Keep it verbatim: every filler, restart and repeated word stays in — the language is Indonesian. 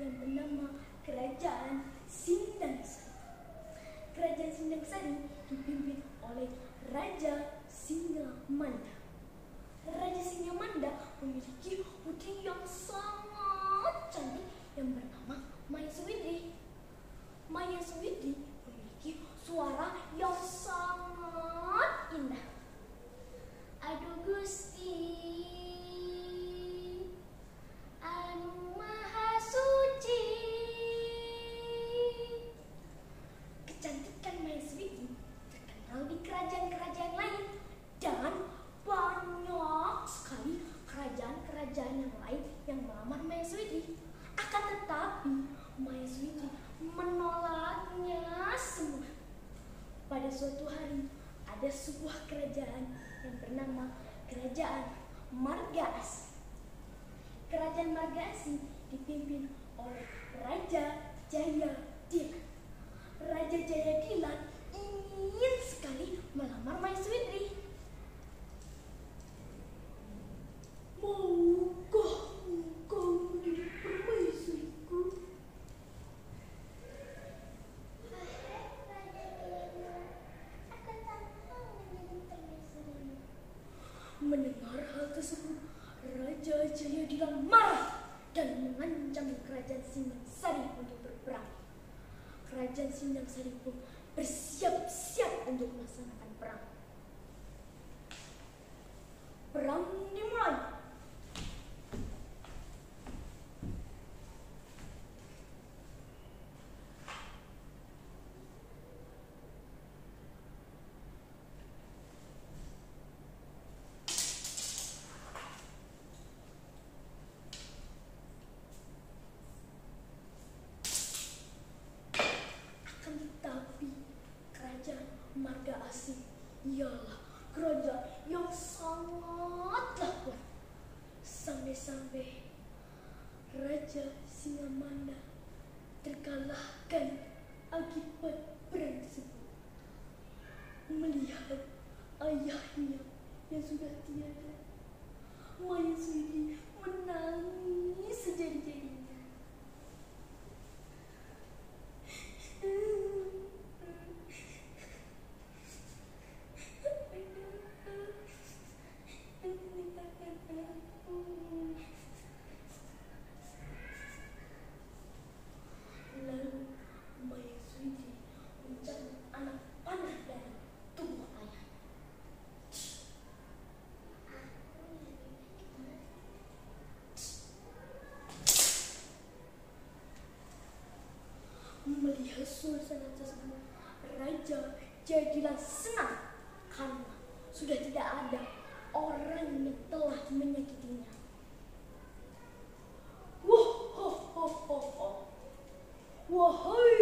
yang bernama Kerajaan Sindangsari. Kerajaan Sindangsari dipimpin oleh Raja Singamanda. Raja Singamanda memiliki putri yang sangat cantik yang bernama Maeswitri. Maeswitri memiliki suara yang sangat indah. Aduh Gusti, anu maha suci. Kecantikan Maeswitri terkenal di kerajaan-kerajaan lain, dan banyak sekali kerajaan-kerajaan yang lain yang melamar Maeswitri. Akan tetapi Maeswitri menolaknya semua. Pada suatu hari ada sebuah kerajaan yang bernama Kerajaan Margaasi. Kerajaan Margaasi dipimpin oleh Raja Jayadilan. Raja Jayadilan ingin sekali melamar Maeswitri. Maukah engkau menjadi permaisuriku? Mendengar hal tersebut, Raja Jayadilan marah dan mengancam kerajaan Sindangsari untuk berperang. Kerajaan Sindangsari pun bersiap-siap untuk melaksanakan perang. Perang dimulai. Margaasi ialah kerajaan yang sangatlah kuat, sampai-sampai Raja Singamanda terkalahkan akibat perang tersebut. Melihat ayahnya yang sudah tiada, Maeswitri menangis sejadi-jadinya. Lalu Maeswitri mencabut anak panah dari tubuh ayahnya. Melihat suasana tersebut, Raja Jayadilan senang karena sudah tidak ada orang yang telah menyakitinya. Wah, ho, ho, ho, ho. Wahai